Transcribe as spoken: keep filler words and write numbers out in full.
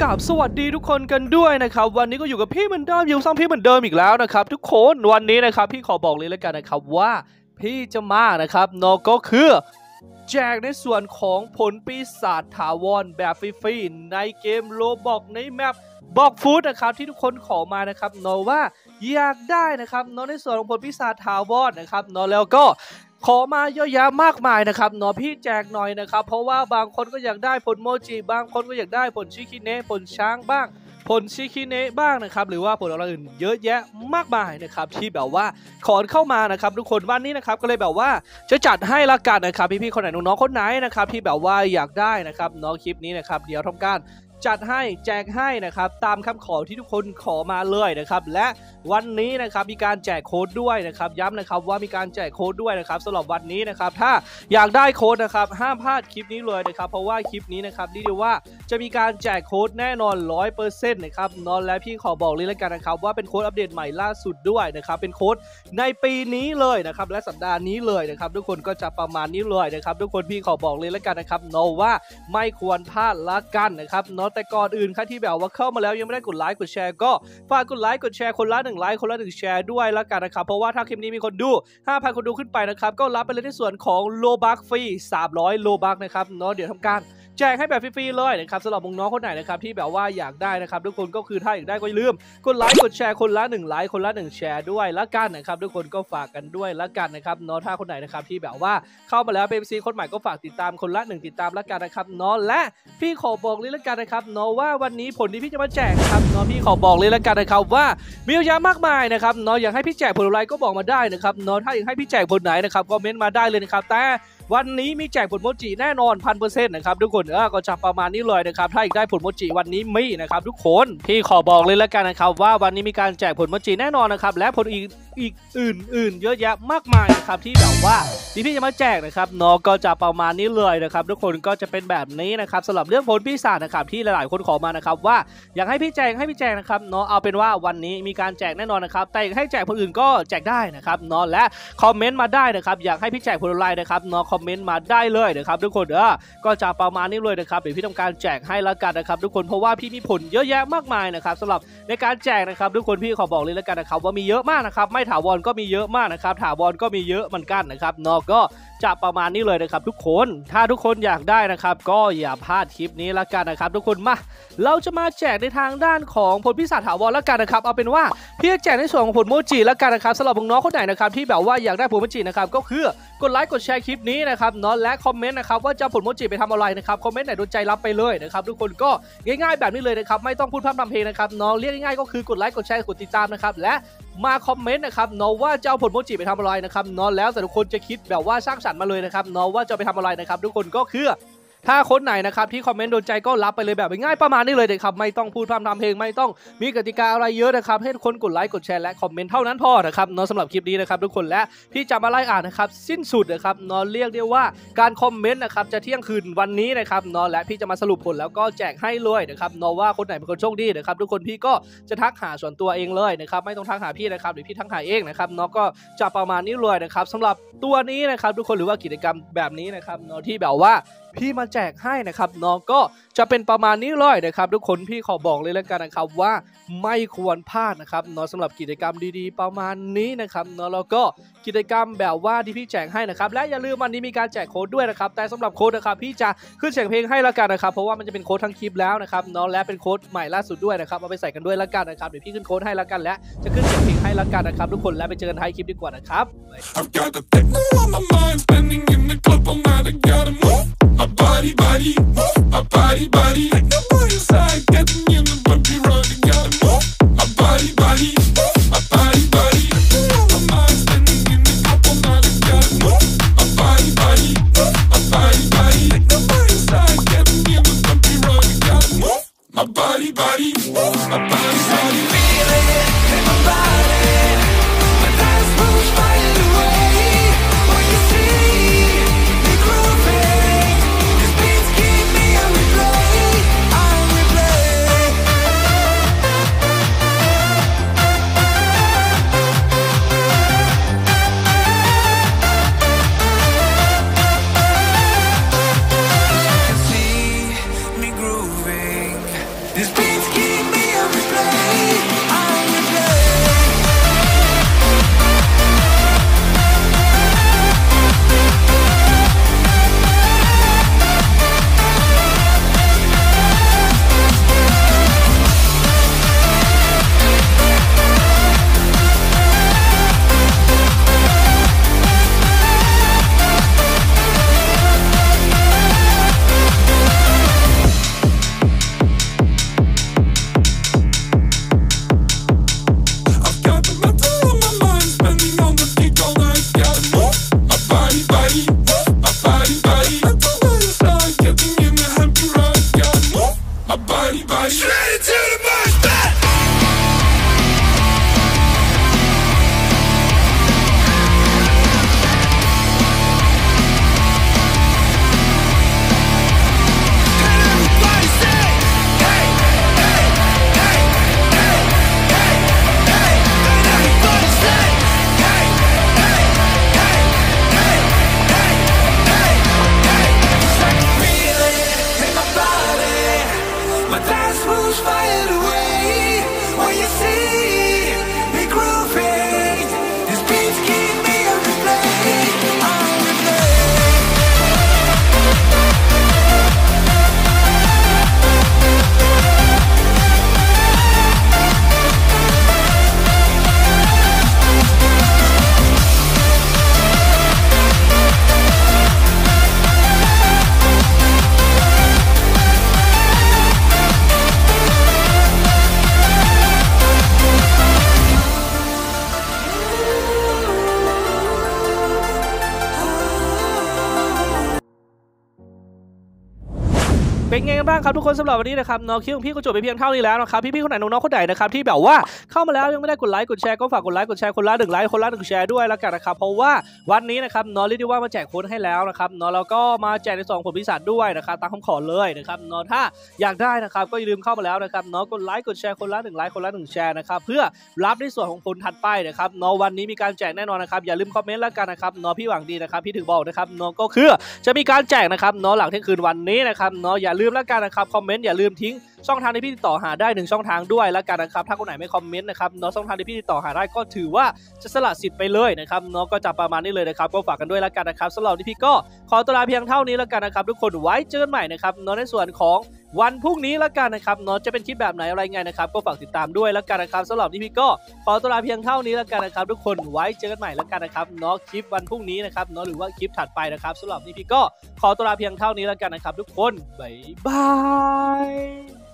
กับสวัสดีทุกคนกันด้วยนะครับวันนี้ก็อยู่กับพี่เหมือนเดิมอยู่ซ้ำพี่เหมือนเดิมอีกแล้วนะครับทุกคนวันนี้นะครับพี่ขอบอกเลยแล้วกันนะครับว่าพี่จะมานะครับนอกก็คือแจกในส่วนของผลปีศาจถาวรแบบฟรีๆในเกมโลบอกในแมปบอกฟูดนะครับที่ทุกคนขอมานะครับนอว่าอยากได้นะครับนอในส่วนของผลปีศาจถาวรนะครับนอแล้วก็ขอมาเยอะแยะมากมายนะครับนอพี่แจกหน่อยนะครับเพราะว่าบางคนก็อยากได้ผลโมจิบางคนก็อยากได้ผลชิคิเนะผลช้างบ้างผลชิคิเนะบ้างนะครับหรือว่าผลอะไรอื่นเยอะแยะมากมายนะครับที่แบบว่าขอเข้ามานะครับทุกคนวันนี้นะครับก็เลยแบบว่าจะจัดให้ละกันนะครับพี่ๆคนไหนน้องๆคนไหนนะครับที่แบบว่าอยากได้นะครับน้องคลิปนี้นะครับเดี๋ยวทำการจัดให้แจกให้นะครับตามคำขอที่ทุกคนขอมาเลยนะครับและวันนี้นะครับมีการแจกโค้ดด้วยนะครับย้ำนะครับว่ามีการแจกโค้ดด้วยนะครับสำหรับวันนี้นะครับถ้าอยากได้โค้ดนะครับห้ามพลาดคลิปนี้เลยนะครับเพราะว่าคลิปนี้นะครับนี่เรียกว่าจะมีการแจกโค้ดแน่นอน ร้อยเปอร์เซ็นต์ นะครับนอนและพี่ขอบอกเลยแล้วกันนะครับว่าเป็นโค้ดอัปเดตใหม่ล่าสุดด้วยนะครับเป็นโค้ดในปีนี้เลยนะครับและสัปดาห์นี้เลยนะครับทุกคนก็จะประมาณนี้เลยนะครับทุกคนพี่ขอบอกเลยแล้วกันนะครับนอว่าไม่ควรพลาดละกันนะครับนอแต่ก่อนอื่นใครที่แบบว่าเข้ามาแล้วยังไม่ได้กดไลค์กดแชร์ก็ฝากกดไลค์กดแชร์คนละหนึ่งไลค์คนละหนึ่งแชร์ด้วยละกันนะครับเพราะว่าถ้าคลิปนี้มีคนดู ห้าพัน คนดูขึ้นไปนะครับก็รับไปเลยในส่วนของโลบัคฟรีสามร้อยโลบัคนะครับเนาะเดี๋ยวทำการแจกให้แบบฟรีๆเลยนะครับสำหรับน้องๆคนไหนนะครับที่แบบว่าอยากได้นะครับทุกคนก็คือถ้าอยากได้ก็อย่าลืมกดไลค์กดแชร์คนละหนึ่งไลค์คนละหนึ่งแชร์ด้วยละกันนะครับทุกคนก็ฝากกันด้วยละกันนะครับเนาะถ้าคนไหนนะครับที่แบบว่าเข้ามาแล้วเป็น ซี คนใหม่ก็ฝากติดตามคนละหนึ่งติดตามละกันนะครับเนาะและพี่ขอบอกเลยละกันนะครับเนาะว่าวันนี้ผลที่พี่จะมาแจกนะครับเนาะพี่ขอบอกเลยละกันนะครับว่ามีเยอะแยะมากมายนะครับเนาะอยากให้พี่แจกผลอะไรก็บอกมาได้นะครับเนาะถ้าอยากให้พี่แจกผลไหนนะครับคอมเมนต์มาได้เลยนะครับแต่วันนี้มีแจกผลโมจิแน่นอน พันเปอร์เซ็นต์ นะครับทุกคนเออก็จะประมาณนี้เลยนะครับถ้าอยากได้ผลโมจิวันนี้มีนะครับทุกคนพี่ขอบอกเลยแล้วกันนะครับว่าวันนี้มีการแจกผลโมจิแน่นอนนะครับและผลอีกอีกอื่นๆเยอะแยะมากมายนะครับที่แบบว่าที่พี่จะมาแจกนะครับเนาะก็จะประมาณนี้เลยนะครับทุกคนก็จะเป็นแบบนี้นะครับสำหรับเรื่องผลปีศาจนะครับที่หลายๆคนขอมานะครับว่าอยากให้พี่แจกให้พี่แจกนะครับเนาะเอาเป็นว่าวันนี้มีการแจกแน่นอนนะครับแต่ให้แจกคนอื่นก็แจกได้นะครับเนาะและคอมเมนต์มาได้นะครับอยากให้พี่แจกผลอะไรนะครับเนาะคอมเมนต์มาได้เลยนะครับทุกคนเออก็จะประมาณนี้เลยนะครับเดี๋ยวพี่ทำการแจกให้ละกันนะครับทุกคนเพราะว่าพี่มีผลเยอะแยะมากมายนะครับสำหรับในการแจกนะครับทุกคนพี่ขอบอกเลยละกันนะครับว่ามีเยอะมากนะครับไม่ถาวรก็มีเยอะมากนะครับถาวรก็มีเยอะเหมือนกันนะครับเนาะก็จะประมาณนี้เลยนะครับทุกคนถ้าทุกคนอยากได้นะครับก็อย่าพลาดคลิปนี้ละกันนะครับทุกคนมาเราจะมาแจกในทางด้านของผลพิศาจถาวรละกันนะครับเอาเป็นว่าพี่จะแจกในส่วนของผลโมจิละกันนะครับสำหรับน้องคนไหนนะครับที่แบบว่าอยากได้ผลโมจินะครับก็คือกดไลค์กดแชร์คลิปนี้นะครับเนาะและคอมเมนต์นะครับว่าจะผลโมจิไปทำอะไรนะครับคอมเมนต์ไหนโดนใจรับไปเลยนะครับทุกคนก็ง่ายๆแบบนี้เลยนะครับไม่ต้องพูดพร่ำทำเพลงนะครับเนาะเรียกง่ายๆก็คือกดไลค์กดแชร์กดติดตามนะครับและมาคอมเมนต์นะครับเนาะว่าจะเอาผลโมจิไปทำอะไรนะครับเนาะแล้วแต่ทุกคนจะคิดแบบว่าสร้างสรรค์มาเลยนะครับเนาะว่าจะไปทำอะไรนะครับทุกคนก็คือถ้าคนไหนนะครับที่คอมเมนต์โดนใจก็รับไปเลยแบบง่ายประมาณนี้เลยนะครับไม่ต้องพูดพร่ำทำเพลงไม่ต้องมีกติกาอะไรเยอะนะครับให้ทุกคนกดไลค์กดแชร์และคอมเมนต์เท่านั้นพอนะครับเนาะสำหรับคลิปนี้นะครับทุกคนและพี่จะมาไล่อ่านนะครับสิ้นสุดนะครับเนาะเรียกได้ว่าการคอมเมนต์นะครับจะเที่ยงคืนวันนี้นะครับเนาะและพี่จะมาสรุปผลแล้วก็แจกให้เลยนะครับเนาะว่าคนไหนเป็นคนโชคดีนะครับทุกคนพี่ก็จะทักหาส่วนตัวเองเลยนะครับไม่ต้องทักหาพี่นะครับหรือพี่ทักหาเองนะครับเนาะก็จะประมาณนี้เลยนะครับสำหรับตัวนี้นะครับทุกคนหรือว่ากิจกรรมแบบนี้นะครับเนาะที่แบบว่าพี่มาแจกให้นะครับน้องก็จะเป็นประมาณนี้เลยนะครับทุกคนพี่ขอบอกเลยแล้วกันนะครับว่าไม่ควรพลาดนะครับเนาะสำหรับกิจกรรมดีๆประมาณนี้นะครับเนาะแล้วก็กิจกรรมแบบว่าที่พี่แจกให้นะครับและอย่าลืมวันนี้มีการแจกโค้ดด้วยนะครับแต่สำหรับโค้ดนะครับพี่จะขึ้นเสียงเพลงให้แล้วกันนะครับเพราะว่ามันจะเป็นโค้ดทั้งคลิปแล้วนะครับเนาะและเป็นโค้ดใหม่ล่าสุดด้วยนะครับเอาไปใส่กันด้วยแล้วกันนะครับเดี๋ยวพี่ขึ้นโค้ดให้แล้วกันและจะขึ้นเสียงเพลงให้แล้วกันนะครับทุกคนและไปเจอกันท้ายคลิปดีกว่านะครับMy body, body, my body, body. Like nobody inside, getting in the bumpy road. You gotta move. My body, body, my body, body. My mind's spinning in the couple nights. You gotta move. My body, body, my body, body. Like nobody inside, getting in the bumpy road. You gotta move. My body, body, my body, body. Feel it in my body. My thighs push right away. When you see me grooving. My เป็นไงกันบ้างครับทุกคนสำหรับวันนี้นะครับน้องคลิปของพี่ก็จบไปเพียงเท่านี้แล้วนะครับพี่ๆคนไหนน้องๆคนไหนนะครับที่แบบว่าเข้ามาแล้วยังไม่ได้กดไลค์กดแชร์ก็ฝากกดไลค์กดแชร์คนละหนึ่งไลค์คนละหนึ่งแชร์ด้วยแล้วกันนะครับเพราะว่าวันนี้นะครับน้องเรียกได้ว่ามาแจกโค้ดให้แล้วนะครับน้องแล้วก็มาแจกในสองผลพิศดารด้วยนะครับตามคำขอเลยนะครับน้องถ้าอยากได้นะครับก็อย่าลืมเข้ามาแล้วนะครับน้องกดไลค์กดแชร์คนละหนึ่งไลค์คนละหนึ่งแชร์นะครับเพื่อรับในส่วนของผลถัดไปนะครับน้องวันนี้มีการแจกแน่นอนนะครับอย่าลืมคอมเมนต์แล้วกันนะครับน้องพี่หวังดีนะครับพี่ถึงบอกนะครับน้องก็คือจะมีการแจกนะครับน้องหลังเที่ยงคืนวันนี้นะครับน้องอย่าลืมแล้วกันนะครับคอมเมนต์อย่าลืมทิ้งช่องทางที่พี่ติดต่อหาได้หนึ่งช่องทางด้วยแล้วกันนะครับถ้าคนไหนไม่คอมเมนต์นะครับน้องช่องทางที่พี่ติดต่อหาได้ก็ถือว่าจะสละสิทธิ์ไปเลยนะครับน้องก็จะประมาณนี้เลยนะครับก็ฝากกันด้วยแล้วกันนะครับสำหรับที่พี่ก็ขอตัวลาเพียงเท่านี้แล้วกันนะครับทุกคนไว้เจอกันใหม่นะครับน้องในส่วนของวันพรุ่งนี้แล้วกันนะครับน้องจะเป็นคลิปแบบไหนอะไรไงนะครับก็ฝากติดตามด้วยแล้วกันนะครับสำหรับที่พี่ก็ขอตัวลาเพียงเท่านี้แล้วกันนะครับทุกคนไว้เจอกันใหม่แล้วกันนะครับน้องคลิปวันพรุ่งนี้นะครับน้องหรือว่าคลิปถัดไปนะครับสำหรับที่พี่ก็ขอตัวลาเพียงเท่านี้แล้วกันนะครับทุกคนบ๊ายบาย